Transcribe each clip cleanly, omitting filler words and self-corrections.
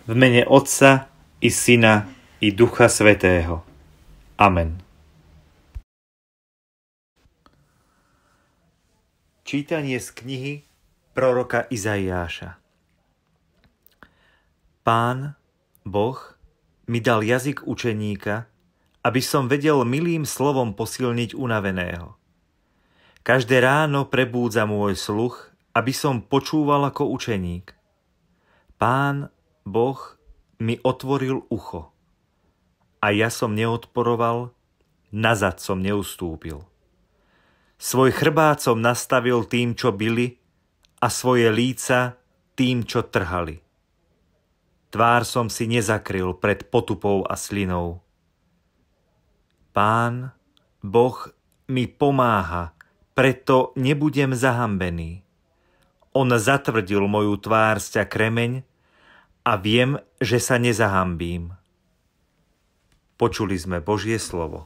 V mene Otca i Syna i Ducha Svätého. Amen. Čítanie z knihy proroka Izaiáša. Pán, Boh, mi dal jazyk učeníka, aby som vedel milým slovom posilniť unaveného. Každé ráno prebúdza môj sluch, aby som počúval ako učeník. Pán, Boh, mi otvoril ucho. A ja som neodporoval, nazad som neustúpil. Svoj chrbát som nastavil tým, čo bili, a svoje líca tým, čo trhali. Tvár som si nezakryl pred potupou a slinou. Pán, Boh, mi pomáha, preto nebudem zahambený. On zatvrdil moju tvár sťa kremeň a viem, že sa nezahambím. Počuli sme Božie slovo.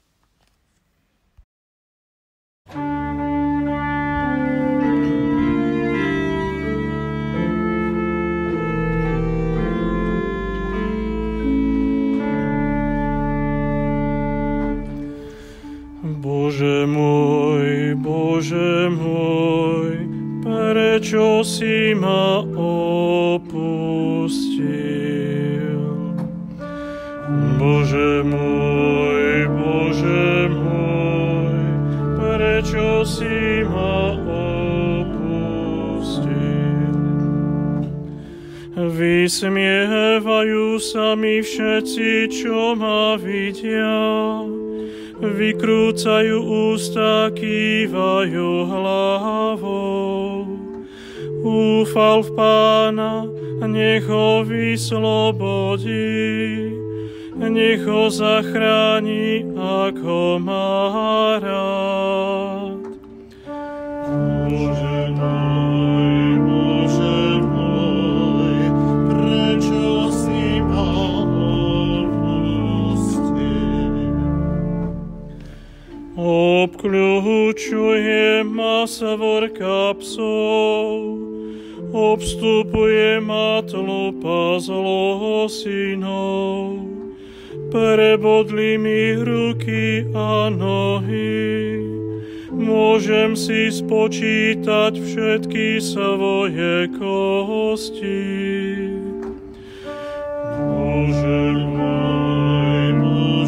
Bože môj, prečo si ma opustil? Bože môj, prečo si ma opustil? Vysmievajú sa mi všetci, čo ma vidia, vykrúcajú ústa, kývajú hlavou. Úfal v Pána, nech ho vyslobodí, nech ho zachráni, ak ho má rád. Bože môj, prečo si ma obkľúčuje ma svorka psov, obstupuje ma tlupa zlosinov, prebodli mi ruky a nohy, môžem si spočítať všetky svoje kosti. Bože môj,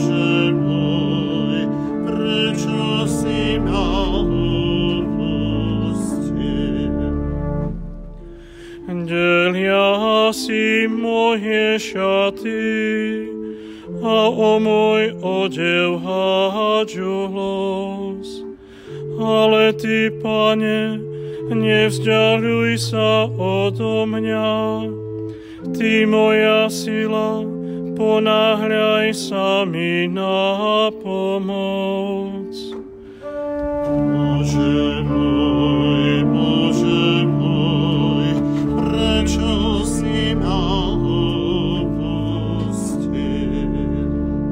prečo si ma opustil? Delia si moje šaty a o môj odev hádžu hlos. Ale Ty, Pane, nevzďaľuj sa odo mňa. Ty, moja sila, ponáhľaj sa mi na pomoc. Bože môj, prečo si ma opustil?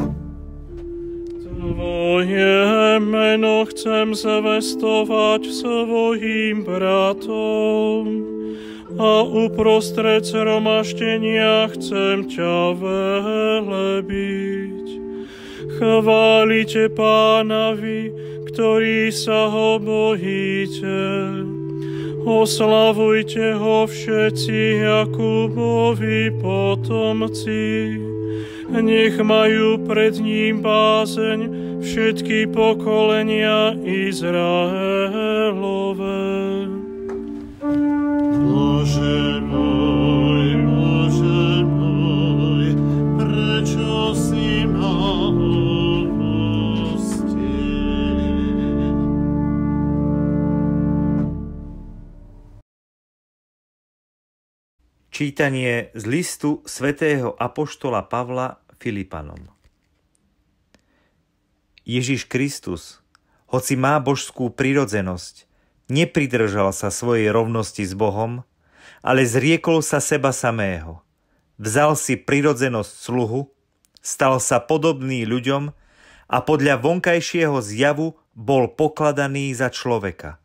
Tvoje meno chcem zvestovať svojim bratom a uprostred zhromaždenia chcem ťa velebiť. Chválite Pána vy, ktorí sa ho bojíte. Oslavujte ho všetci Jakubovi potomci. Nech majú pred ním bázeň všetky pokolenia Izraelove. Bože môj, prečo si ma opustil? Čítanie z listu svätého apoštola Pavla Filipanom. Ježiš Kristus, hoci má božskú prirodzenosť, nepridržal sa svojej rovnosti s Bohom, ale zriekol sa seba samého. Vzal si prirodzenosť sluhu, stal sa podobný ľuďom a podľa vonkajšieho zjavu bol pokladaný za človeka.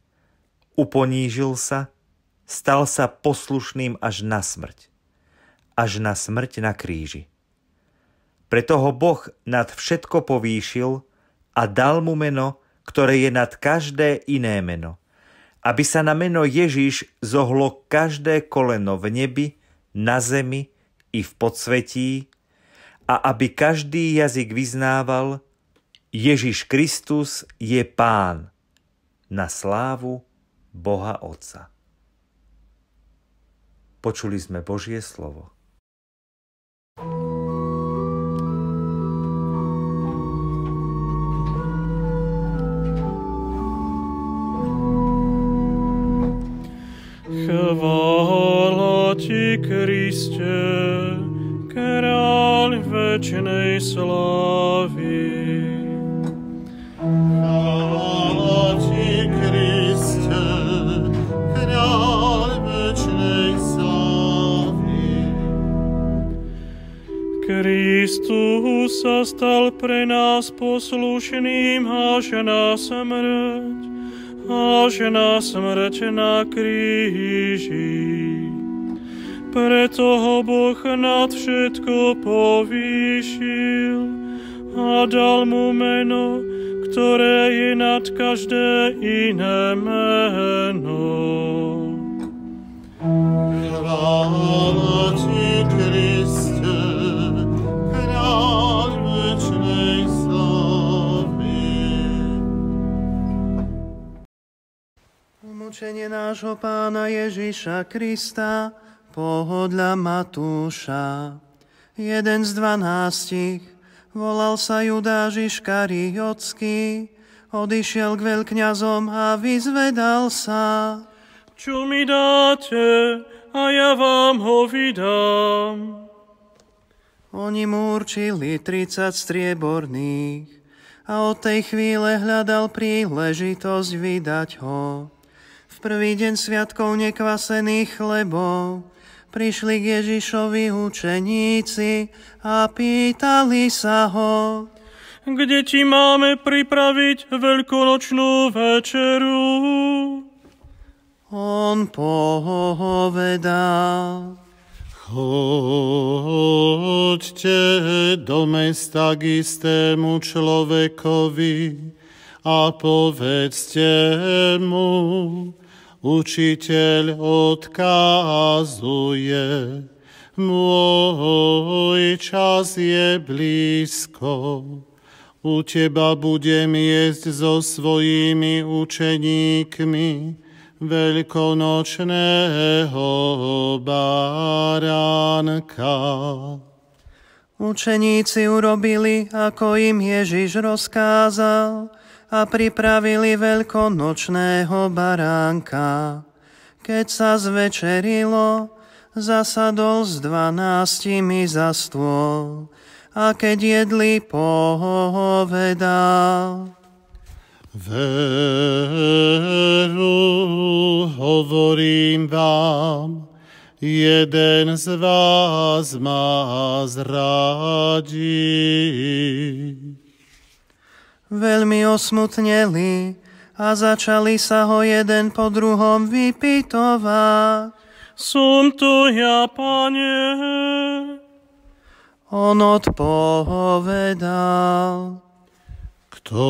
Uponížil sa, stal sa poslušným až na smrť. až na smrť na kríži. Preto ho Boh nad všetko povýšil a dal mu meno, ktoré je nad každé iné meno, aby sa na meno Ježiš zohlo každé koleno v nebi, na zemi i v podsvetí a aby každý jazyk vyznával: Ježiš Kristus je Pán, na slávu Boha Otca. Počuli sme Božie slovo. Chvála Ti, Kriste, Kráľ večnej slávy. Chvála Ti, Kriste, Kráľ večnej slávy. Kristus sa stal pre nás poslušným až na smrť, až na smrť na kríži. Preto ho Boh nad všetko povýšil a dal mu meno, ktoré je nad každé iné meno. Chvála Ti, Kriste, Kráľ večnej slávy. Umúčenie nášho Pána Ježiša Krista podľa Matúša. Jeden z 12, volal sa Judáš Iškariotský, odišiel k veľkňazom a vyzvedal sa: Čo mi dáte, a ja vám ho vydám. Oni mu určili 30 strieborných a od tej chvíle hľadal príležitosť vydať ho. V prvý deň sviatkov nekvasených chlebov prišli k Ježišovi učeníci a pýtali sa ho: Kde Ti máme pripraviť veľkonočnú večeru? On povedal: Choďte do mesta k istému človekovi a povedzte mu: Učiteľ odkazuje, môj čas je blízko. U Teba budem jesť so svojimi učeníkmi veľkonočného baránka. Učeníci urobili, ako im Ježiš rozkázal, a pripravili veľkonočného baránka. Keď sa zvečerilo, zasadol s 12 za stôl a keď jedli, povedal: Veru, hovorím vám, jeden z vás ma zradí. Veľmi osmutneli a začali sa ho jeden po druhom vypytovať: Som to ja, Pane? On odpovedal: Kto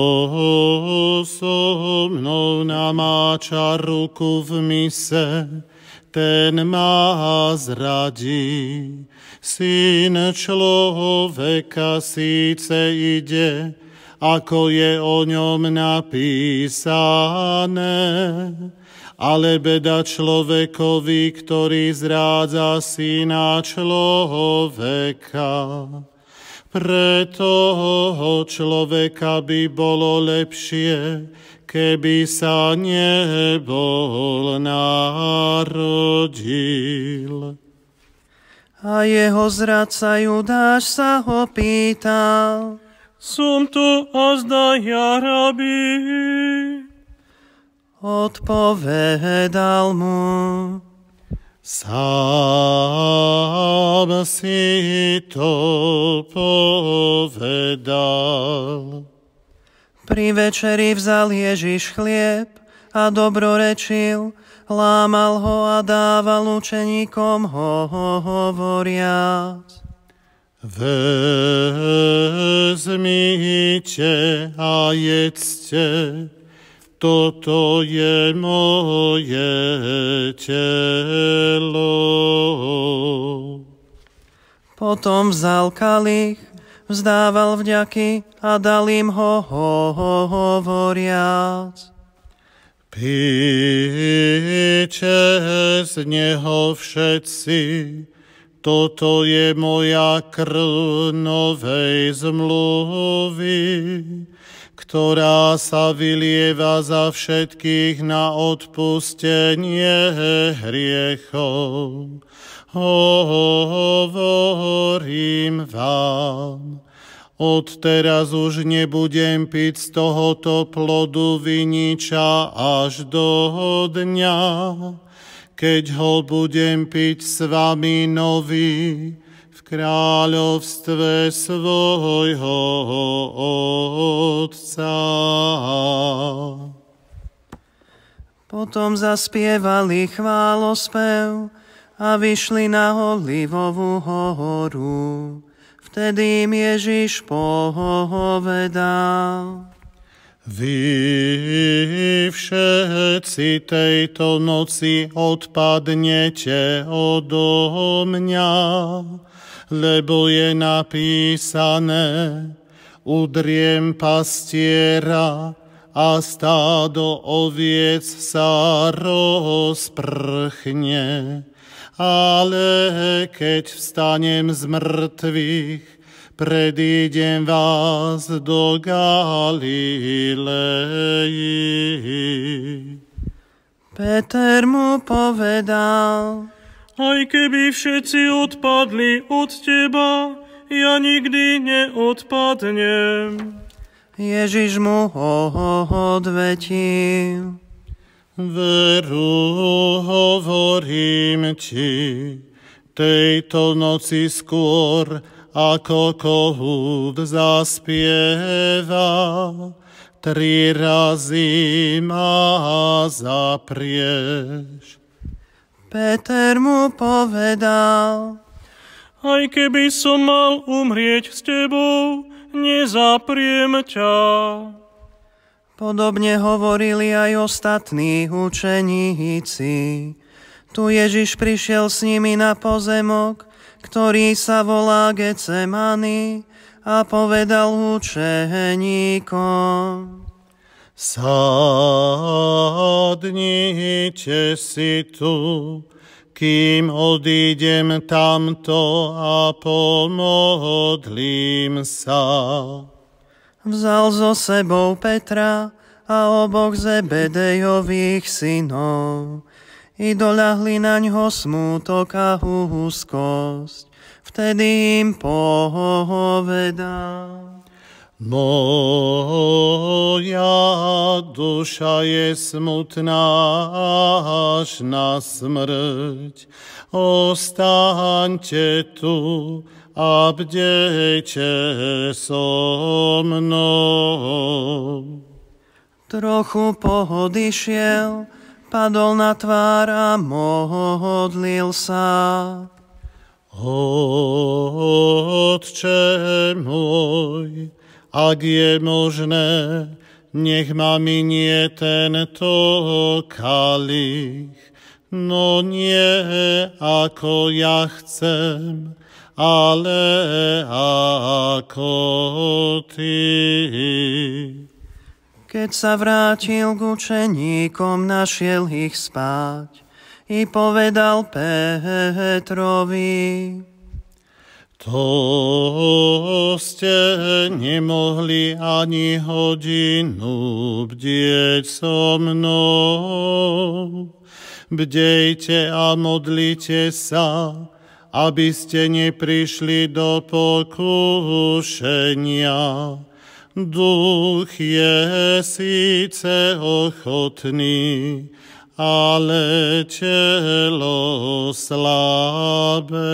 so mnou namáča ruku v mise, ten ma zradí. Syn človeka síce ide, ako je o ňom napísané, ale beda človekovi, ktorý zrádza syna človeka. Pre toho človeka by bolo lepšie, keby sa nebol narodil. A jeho zradca Judáš sa ho pýtal: Som to azda ja, Rabi? Odpovedal mu: Sám si to povedal. Pri večeri vzal Ježiš chlieb a dobrorečil, lámal ho a dával učeníkom hovoriac. Vezmite a jedzte, toto je moje telo. Potom vzal kalich, vzdával vďaky a dal im ho hovoriac. Píte z neho všetci, toto je moja krv novej zmluvy, ktorá sa vylieva za všetkých na odpustenie hriechov. Hovorím vám, odteraz už nebudem piť z tohoto plodu viniča až do dňa, keď ho budem piť s vami nový v kráľovstve svojho Otca. Potom zaspievali chválospev a vyšli na Olivovú horu. Vtedy im Ježiš povedal: Vy všetci tejto noci odpadnete odo mňa, lebo je napísané: udriem pastiera a stádo oviec sa rozprchne. Ale keď vstanem z mŕtvych, predídem vás do Galilei. Peter mu povedal: Aj keby všetci odpadli od teba, ja nikdy neodpadnem. Ježiš mu odvetil: Veru hovorím ti, tejto noci skôr, ako kohút zaspieva, 3 razy ma zaprieš. Peter mu povedal: Aj keby som mal umrieť s tebou, nezapriem ťa. Podobne hovorili aj ostatní učeníci. Tu Ježiš prišiel s nimi na pozemok, ktorý sa volá Getsemani, a povedal učeníkom: Sadnite si tu, kým odídem tamto a pomodlím sa. Vzal so sebou Petra a oboch Zebedejových synov i doľahli naňho smútok a úzkosť. Vtedy im povedal: Moja duša je smutná až na smrť. Ostaňte tu a bdejte so mnou. Trochu pohodišiel, padol na tvár a modlil sa: Otče môj, ak je možné, nech ma minie tento kalich, no nie ako ja chcem, ale ako ty. Keď sa vrátil k učeníkom, našiel ich spať i povedal Petrovi: To ste nemohli ani hodinu bdieť so mnou. Bdejte a modlite sa, aby ste neprišli do pokušenia. Duch je síce ochotný, ale telo slabé.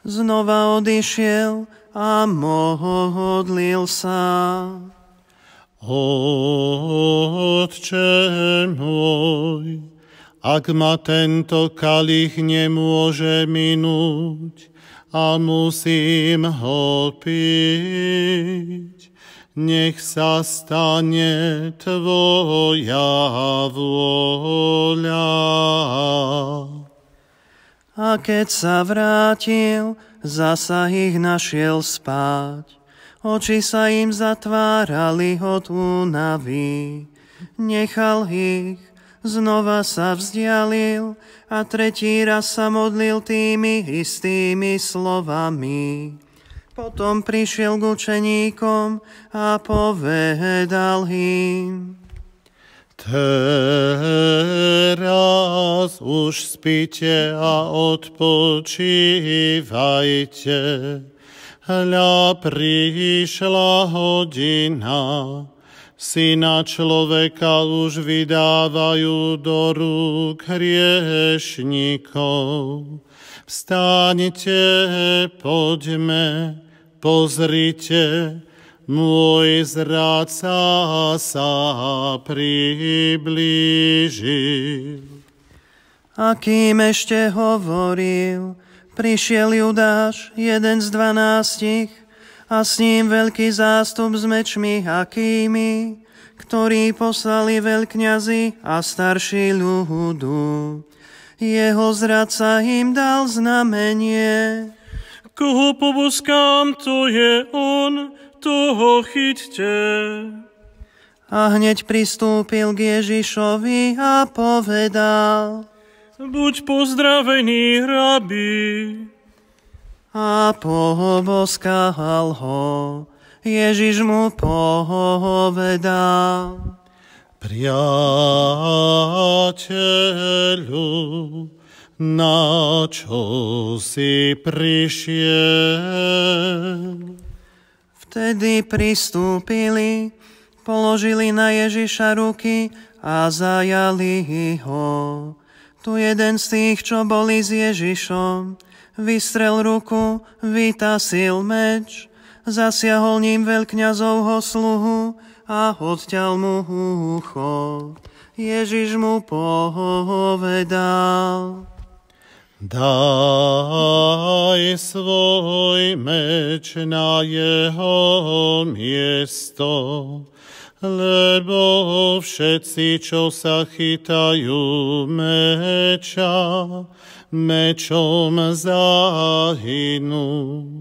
Znova odišiel a modlil sa: Otče môj, ak ma tento kalich nemôže minúť a musím ho piť, nech sa stane tvoja vôľa. A keď sa vrátil, zasa ich našiel spať. Oči sa im zatvárali od únavy. Nechal ich, znova sa vzdialil a tretí raz sa modlil tými istými slovami. Potom prišiel k učeníkom a povedal im: Teraz už spíte a odpočívajte. Hľa prišla hodina, Syna človeka už vydávajú do rúk hriešnikov. Vstaňte, poďme, pozrite, môj zradca sa priblížil. A kým ešte hovoril, prišiel Judáš, jeden z 12, a s ním veľký zástup s mečmi akými, ktorí poslali veľkňazi a starší ľudu. Jeho zradca im dal znamenie: Koho poboskám, to je on, toho chyťte. A hneď pristúpil k Ježišovi a povedal: Buď pozdravený, rabi. A poboskal ho. Ježiš mu povedal: Priateľu, na čo si prišiel? Vtedy pristúpili, položili na Ježiša ruky a zajali ho. Tu jeden z tých, čo boli s Ježišom, vystrel ruku, vytasil meč, zasiahol ním veľkňazovho sluhu a odťal mu ucho. Ježiš mu povedal: Daj svoj meč na jeho miesto, lebo všetci, čo sa chytajú meča, mečom zahynú.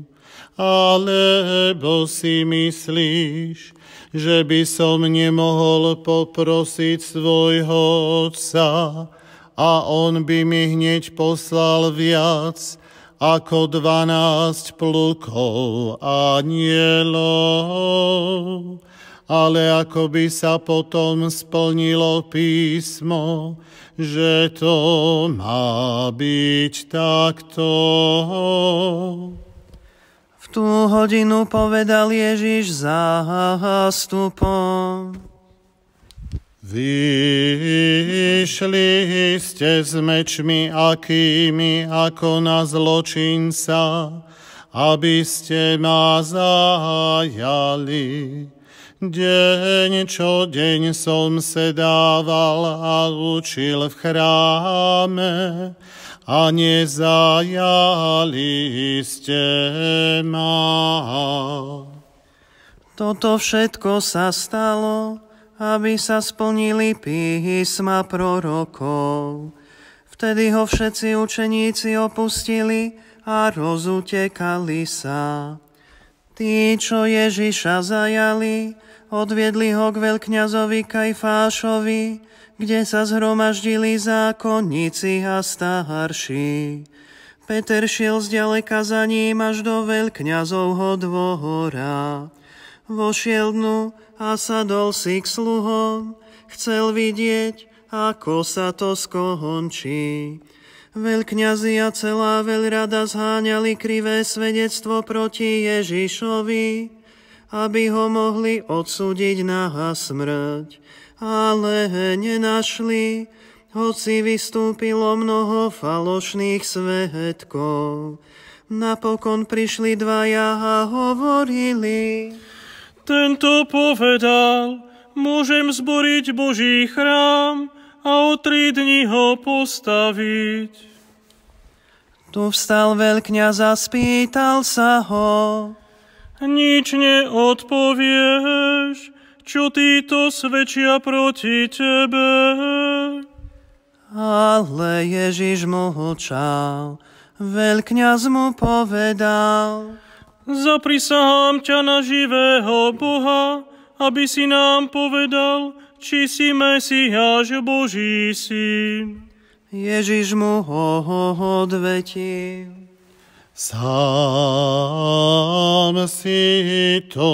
Alebo si myslíš, že by som nemohol poprosiť svojho otca a on by mi hneď poslal viac ako 12 plukov anielov? Ale ako by sa potom splnilo písmo, že to má byť takto. V tú hodinu povedal Ježiš zástupom: Vyšli ste s mečmi akými ako na zločinca, aby ste ma zajali. Deň čo deň som sedával a učil v chráme a nezajali ste ma. Toto všetko sa stalo, aby sa splnili písma prorokov. Vtedy ho všetci učeníci opustili a rozutekali sa. Tí, čo Ježiša zajali, odviedli ho k veľkňazovi Kajfášovi, kde sa zhromaždili zákonníci a starší. Peter šiel zďaleka za ním až do veľkňazovho dvora. Vošiel dnu a sadol si k sluhom, chcel vidieť, ako sa to skončí. Veľkňazi a celá veľrada zháňali krivé svedectvo proti Ježišovi, aby ho mohli odsúdiť na smrť. Ale nenašli, hoci vystúpilo mnoho falošných svedkov. Napokon prišli dvaja a hovorili: Tento povedal, môžem zboriť Boží chrám a o 3 dni ho postaviť. Tu vstal veľkňaz a spýtal sa ho: Nič neodpovieš, čo títo svedčia proti tebe? Ale Ježiš mlčal. Veľkňaz mu povedal: Zaprisahám ťa na živého Boha, aby si nám povedal, či si Mesiáš, Boží syn. Ježiš mu odvetil: Sám si to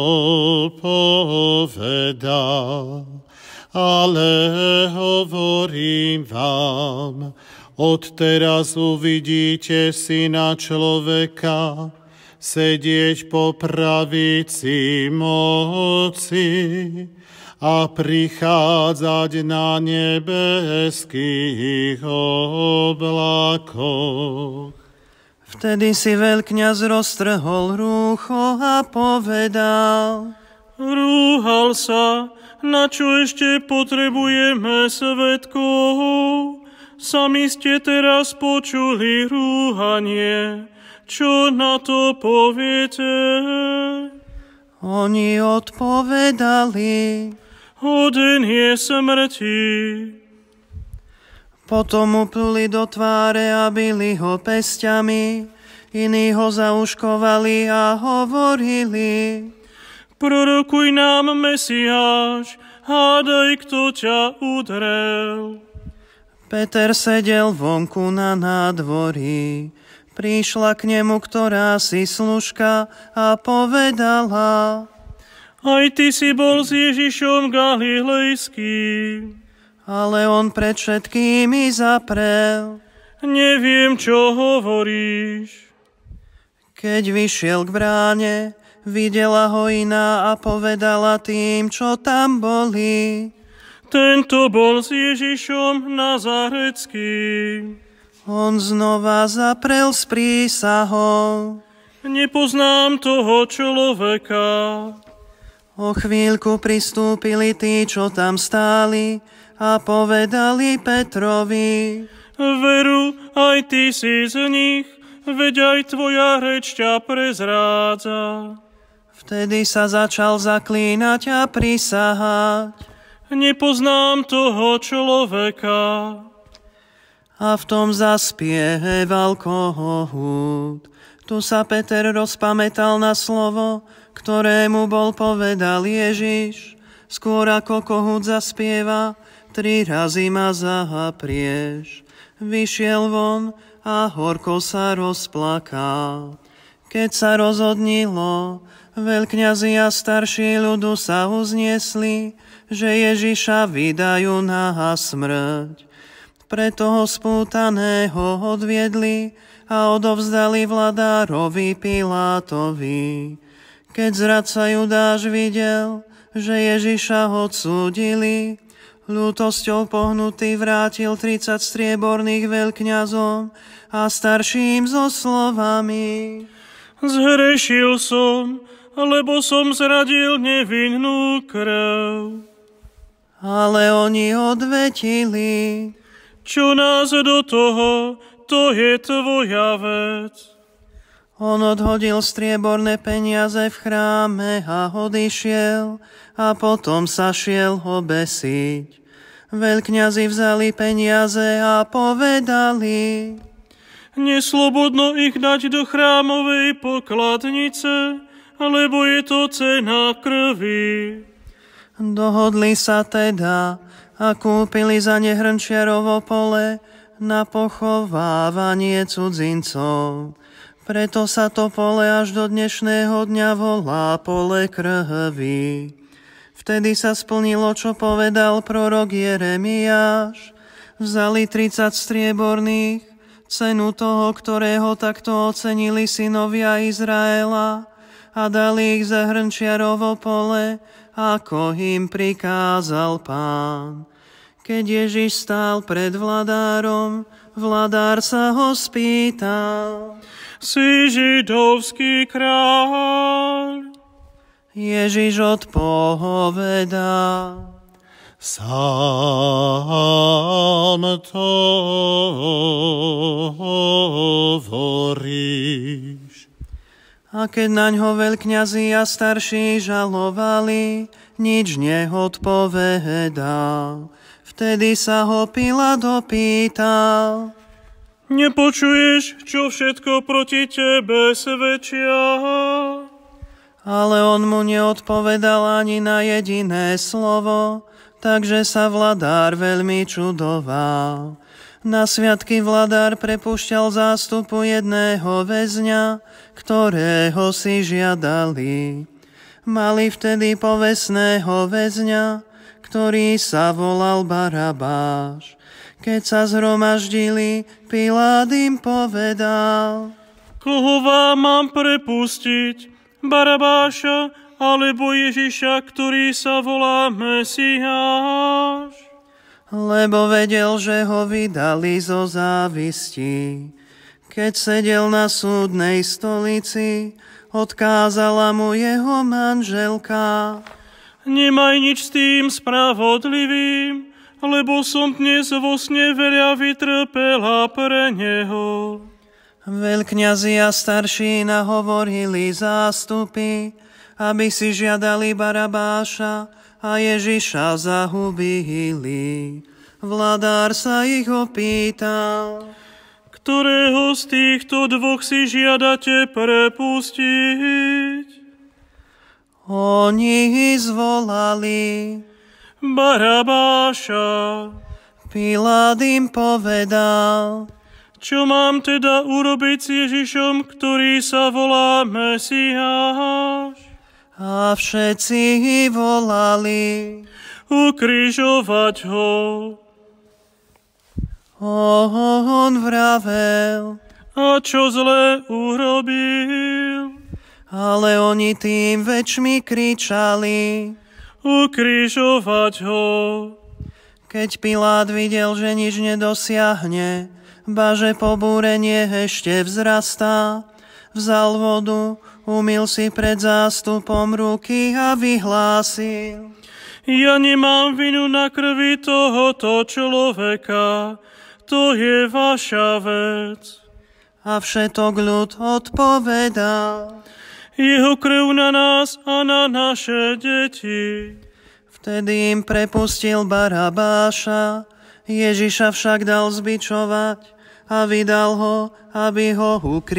povedal, ale hovorím vám, odteraz uvidíte Syna človeka sedieť po pravici moci a prichádzať na nebeských oblakoch. Vtedy si veľkňaz roztrhol rúcho a povedal: Rúhal sa, na čo ešte potrebujeme svedkov? Sami ste teraz počuli rúhanie. Čo na to poviete? Oni odpovedali: Hoden je smrti. Potom mu pluli do tváre a bili ho pesťami, iní ho zauškovali a hovorili: Prorokuj nám, Mesiáš, hádaj, kto ťa udrel. Peter sedel vonku na nádvorí. Prišla k nemu ktorási služka a povedala: Aj ty si bol s Ježišom Galilejským. Ale on pred všetkými zaprel: Neviem, čo hovoríš. Keď vyšiel k bráne, videla ho iná a povedala tým, čo tam boli: Tento bol s Ježišom Nazareckým. On znova zaprel s prísahou: Nepoznám toho človeka. O chvíľku pristúpili tí, čo tam stáli, a povedali Petrovi: Veru, aj ty si z nich, veď aj tvoja reč ťa prezrádza. Vtedy sa začal zaklínať a prisahať: Nepoznám toho človeka. A v tom zaspieval kohút. Tu sa Peter rozpamätal na slovo, ktorému bol povedal Ježiš: Skôr ako kohút zaspieva, 3 razy ma zaprieš. Vyšiel von a horko sa rozplakal. Keď sa rozhodnilo, veľkňazi a starší ľudu sa uzniesli, že Ježiša vydajú na smrť. Preto ho spútaného odviedli a odovzdali vladárovi Pilátovi. Keď zradca Judáš videl, že Ježiša odsúdili, ľútosťou pohnutý vrátil 30 strieborných veľkňazom a starším so slovami: Zhrešil som, lebo som zradil nevinnú krv. Ale oni odvetili: Čo nás do toho, to je tvoja vec. On odhodil strieborné peniaze v chráme a odišiel a potom sa šiel obesiť. Veľkňazi vzali peniaze a povedali: Neslobodno ich dať do chrámovej pokladnice, lebo je to cena krvi. Dohodli sa teda a kúpili za nehrnčiarovo pole na pochovávanie cudzincov. Preto sa to pole až do dnešného dňa volá Pole krvi. Vtedy sa splnilo, čo povedal prorok Jeremiáš. Vzali 30 strieborných, cenu toho, ktorého takto ocenili synovia Izraela, a dali ich za hrnčiarovo pole, ako im prikázal Pán. Keď Ježiš stál pred vladárom, vladár sa ho spýtal: Si židovský kráľ? Ježiš odpovedal: Sám to hovoríš. A keď naňho veľkňazi a starší žalovali, nič neodpovedal. Vtedy sa ho Pilát opýtal: Nepočuješ, čo všetko proti tebe svedčia? Ale on mu neodpovedal ani na jediné slovo, takže sa vladár veľmi čudoval. Na sviatky vladár prepúšťal zástupu jedného väzňa, ktorého si žiadali. Mali vtedy povestného väzňa, ktorý sa volal Barabáš. Keď sa zhromaždili, Pilát im povedal: Koho vám mám prepustiť? Barabáša alebo Ježiša, ktorý sa volá Mesiáš? Lebo vedel, že ho vydali zo závisti. Keď sedel na súdnej stolici, odkázala mu jeho manželka: Nemaj nič s tým spravodlivým, lebo som dnes vo sne veľa vytrpela pre neho. Veľkňazi a starší nahovorili zástupy, aby si žiadali Barabáša a Ježiša zahubili. Vladár sa ich opýtal: Ktorého z týchto dvoch si žiadate prepustiť? Oni zvolali Barabáša. Pilát im povedal: Čo mám teda urobiť s Ježišom, ktorý sa volá Mesiáš? A všetci volali: Ukrižovať ho. On vravel: A čo zlé urobil? Ale oni tým väčšmi kričali: Ukrižovať ho. Keď Pilát videl, že nič nedosiahne, baže pobúrenie ešte vzrastá, vzal vodu, umyl si pred zástupom ruky a vyhlásil: Ja nemám vinu na krvi tohoto človeka, to je vaša vec. A všetok ľud odpovedal: Jeho krv na nás a na naše deti. Vtedy im prepustil Barabáša, Ježiša však dal zbičovať a vydal ho, aby ho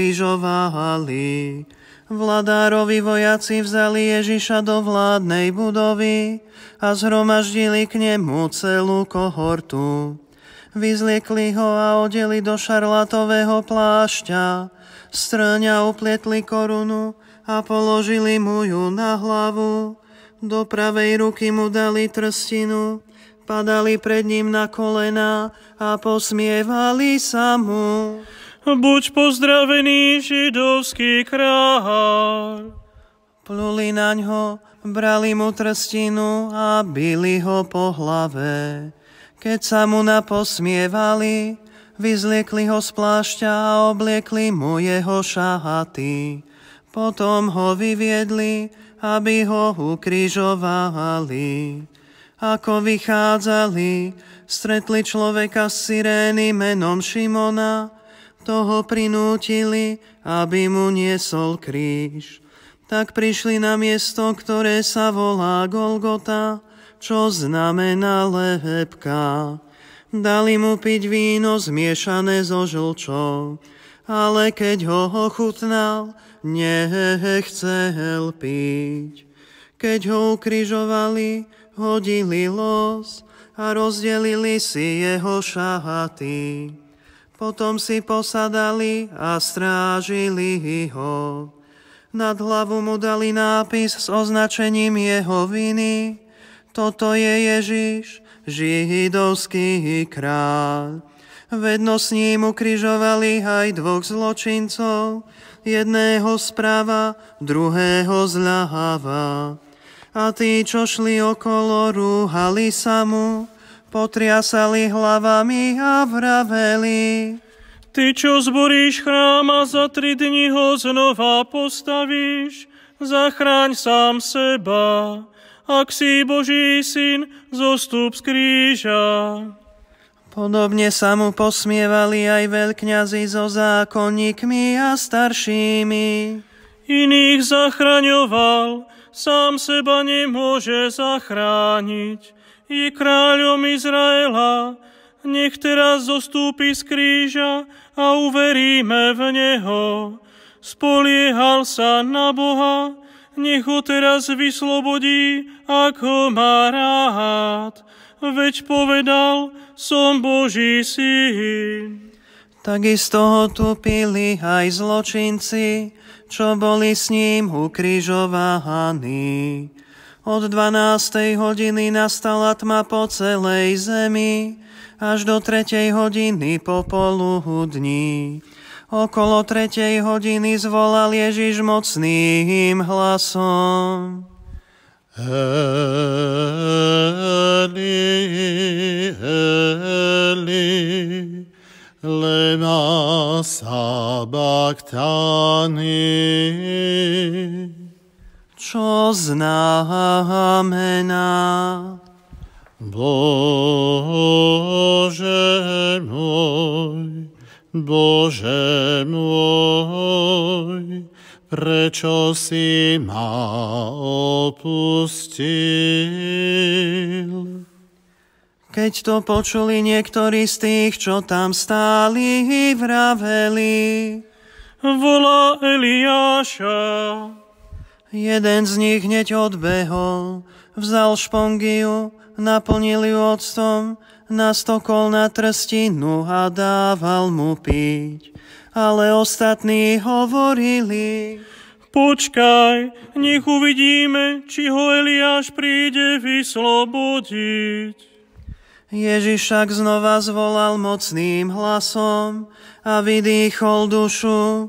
ukrižovali. Vladárovi vojaci vzali Ježiša do vládnej budovy a zhromaždili k nemu celú kohortu. Vyzliekli ho a odeli do šarlatového plášťa, strňa uplietli korunu a položili mu ju na hlavu. Do pravej ruky mu dali trstinu, padali pred ním na kolená a posmievali sa mu: Buď pozdravený, židovský kráľ. Pluli naňho, brali mu trstinu a bili ho po hlave. Keď sa mu naposmievali, vyzliekli ho z plášťa a obliekli mu jeho šahaty. Potom ho vyviedli, aby ho ukrižovali. Ako vychádzali, stretli človeka z Cyrény menom Šimona, toho prinútili, aby mu niesol kríž. Tak prišli na miesto, ktoré sa volá Golgota, čo znamená lebka. Dali mu piť víno zmiešané so žlčou, ale keď ho ochutnal, nechcel piť. Keď ho ukrižovali, hodili los a rozdelili si jeho šahaty. Potom si posadali a strážili ho. Nad hlavu mu dali nápis s označením jeho viny: Toto je Ježiš, židovský kráľ. Vedno s ním ukrižovali aj dvoch zločincov, jedného zprava, druhého zľava. A tí, čo šli okolo, rúhali sa mu, potriasali hlavami a vraveli: Ty, čo zboríš chrám a za 3 dni ho znova postavíš, zachráň sám seba. ak si Boží syn, zostup z kríža. Podobne sa mu posmievali aj veľkňazi so zákonníkmi a staršími. Iných zachraňoval, sám seba nemôže zachrániť. Je kráľom Izraela, nech teraz zostúpi z kríža a uveríme v Neho. Spoliehal sa na Boha, nech ho teraz vyslobodí, ak ho má rád. Veď povedal, som Boží syn. Takisto ho tupili aj zločinci, čo boli s ním ukrižovaní. Od 12. hodiny nastala tma po celej zemi, až do 3. hodiny popoludní. Okolo 3. hodiny zvolal Ježiš mocným hlasom. Eli, Eli, lema sabachthani. Čo znamená? Bože môj, prečo si ma opustil? Keď to počuli niektorí z tých, čo tam stáli, vraveli: Volá Eliáša. Jeden z nich hneď odbehol, vzal špongiu, naplnil ju octom, nastokol na trstinu a dával mu piť. Ale ostatní hovorili: Počkaj, nech uvidíme, či ho Eliáš príde vyslobodiť. Ježiš však znova zvolal mocným hlasom a vydýchol dušu.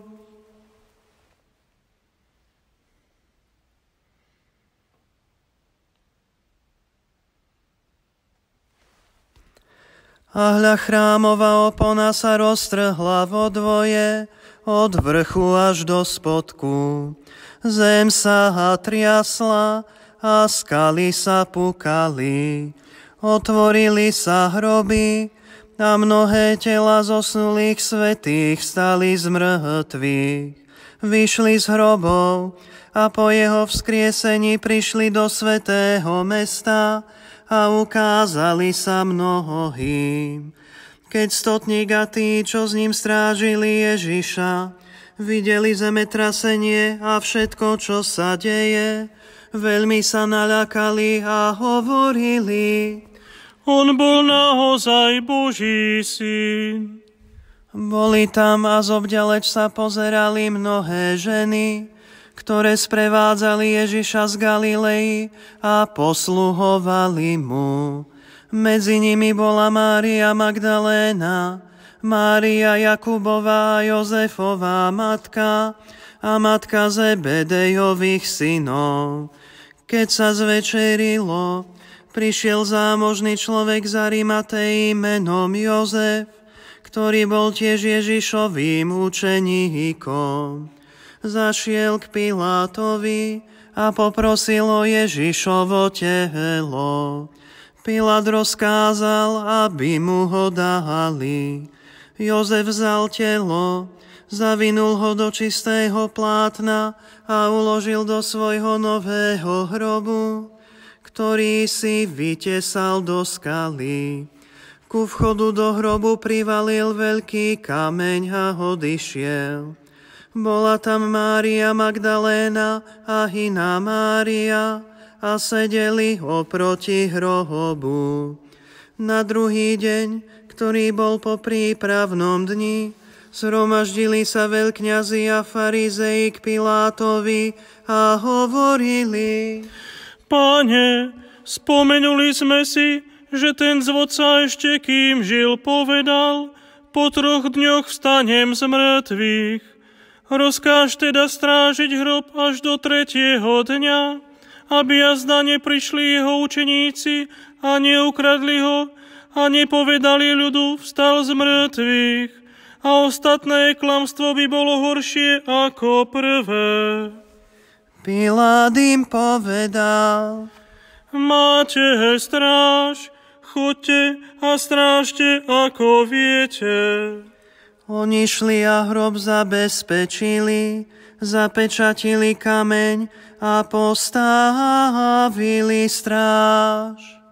A hľa, chrámová opona sa roztrhla vo dvoje, od vrchu až do spodku. Zem sa triasla a skaly sa pukali. Otvorili sa hroby a mnohé tela zosnulých svätých stali z mŕtvych. Vyšli z hrobov a po jeho vzkriesení prišli do svätého mesta a ukázali sa mnohým. Keď stotník a tí, čo s ním strážili Ježiša, videli zemetrasenie a všetko, čo sa deje, veľmi sa naľakali a hovorili: On bol naozaj Boží syn. Boli tam a zobďaleč sa pozerali mnohé ženy, ktoré sprevádzali Ježiša z Galilei a posluhovali mu. Medzi nimi bola Mária Magdaléna, Mária Jakubová a Jozefová matka a matka Zebedejových synov. Keď sa zvečerilo, prišiel zámožný človek z Arimatei menom Jozef, ktorý bol tiež Ježišovým učeníkom. Zašiel k Pilátovi a poprosil o Ježišovo telo. Pilát rozkázal, aby mu ho dali. Jozef vzal telo, zavinul ho do čistého plátna a uložil do svojho nového hrobu, ktorý si vytesal do skaly. Ku vchodu do hrobu privalil veľký kameň a odišiel. Bola tam Mária Magdaléna a iná Mária a sedeli oproti hrobu. Na druhý deň, ktorý bol po prípravnom dni, zhromaždili sa veľkňazi a farizei k Pilátovi a hovorili: Páne, spomenuli sme si, že ten zvodca ešte kým žil povedal: po 3 dňoch vstanem z mŕtvych. Rozkáž teda strážiť hrob až do 3. dňa, aby jazda neprišli jeho učeníci a neukradli ho a nepovedali ľudu: vstal z mŕtvych, a ostatné klamstvo by bolo horšie ako prvé. Pilát im povedal: Máte stráž, choďte a strážte, ako viete. Oni šli a hrob zabezpečili, zapečatili kameň a postavili stráž.